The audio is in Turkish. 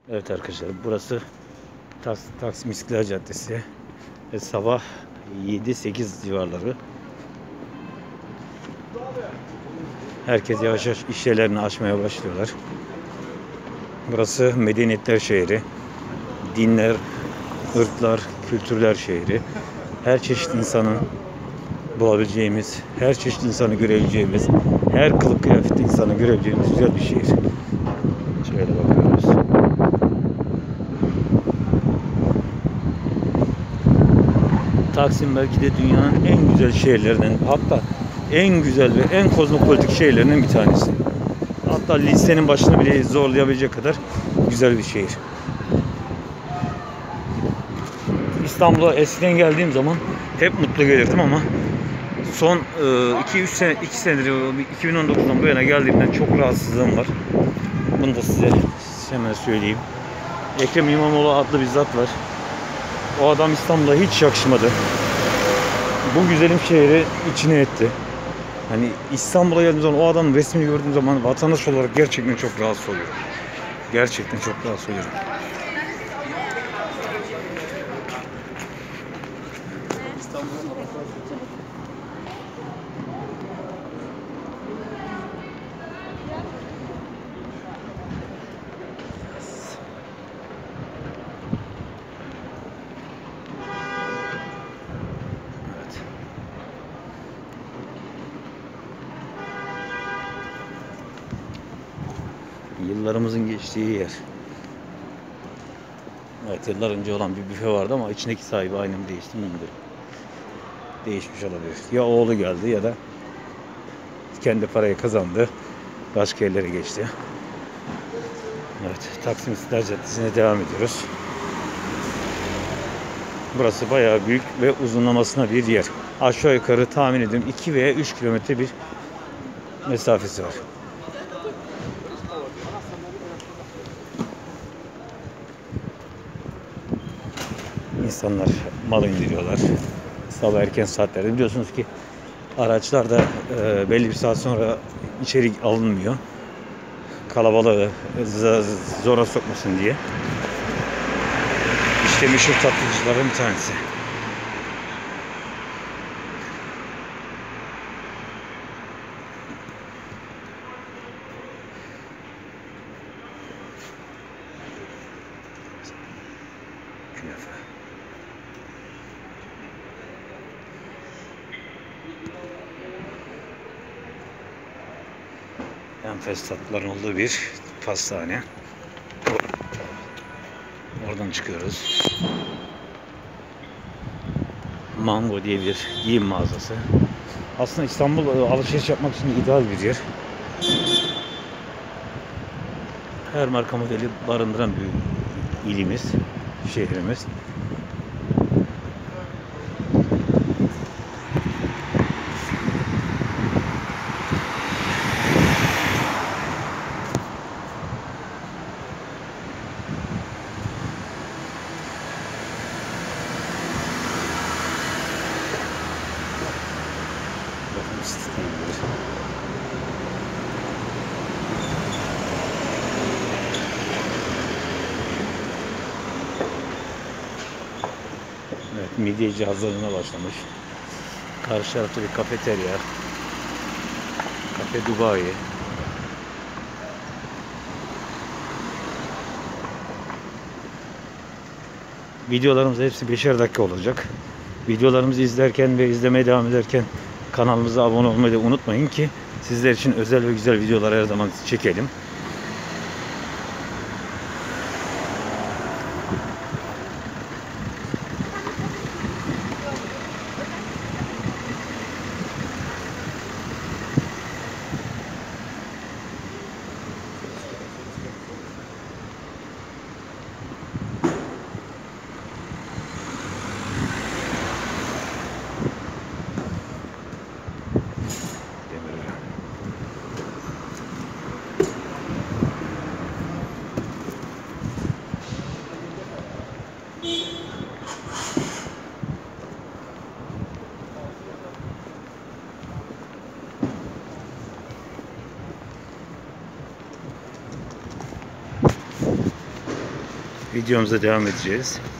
Evet arkadaşlar, burası Taksim İstiklal Caddesi ve sabah 7-8 civarları. Herkes yavaş yavaş iş yerlerini açmaya başlıyorlar. Burası medeniyetler şehri, dinler, ırklar, kültürler şehri. Her çeşit insanın bulabileceğimiz, her çeşit insanı görebileceğimiz, her kılık kıyafetli insanı görebileceğimiz güzel bir şehir. Şöyle bakıyoruz. Taksim belki de dünyanın en güzel şehirlerinden, hatta en güzel ve en kozmopolitik şehirlerinden bir tanesi. Hatta listenin başını bile zorlayabilecek kadar güzel bir şehir. İstanbul'a eskiden geldiğim zaman hep mutlu gelirdim ama son 2 senedir 2019'dan bu yana geldiğimden çok rahatsızlığım var. Bunu da size hemen söyleyeyim. Ekrem İmamoğlu adlı bir zat var. O adam İstanbul'a hiç yakışmadı. Bu güzelim şehri içine etti. Hani İstanbul'a geldiğim zaman o adamın resmini gördüğüm zaman vatandaş olarak gerçekten çok rahatsız oluyorum. Gerçekten çok rahatsız oluyorum. Yıllarımızın geçtiği yer. Evet, yıllar önce olan bir büfe vardı ama içindeki sahibi aynı mı değişti bilmiyorum. Değişmiş olabilir. Ya oğlu geldi ya da kendi parayı kazandı. Başka yerlere geçti. Evet, Taksim İstiklal Caddesi'ne devam ediyoruz. Burası bayağı büyük ve uzunlamasına bir yer. Aşağı yukarı tahmin ediyorum 2 veya 3 kilometre bir mesafesi var. İnsanlar mal indiriyorlar. Sabah erken saatlerde. Biliyorsunuz ki araçlar da belli bir saat sonra içeri alınmıyor. Kalabalığı zora sokmasın diye. İşte meşhur tatlıcıların bir tanesi. Künefe. Enfes tatlıların olduğu bir pastane. Oradan çıkıyoruz. Mango diye bir giyim mağazası. Aslında İstanbul alışveriş yapmak için ideal bir yer. Her marka modeli barındıran bir ilimiz, şehrimiz. Evet, midye cihazlarına başlamış. Karşı tarafta bir kafeterya. Kafe Dubai. Videolarımız hepsi 5'er dakika olacak. Videolarımızı izlerken ve izlemeye devam ederken kanalımıza abone olmayı da unutmayın ki sizler için özel ve güzel videolar her zaman çekelim. videomuza devam edeceğiz.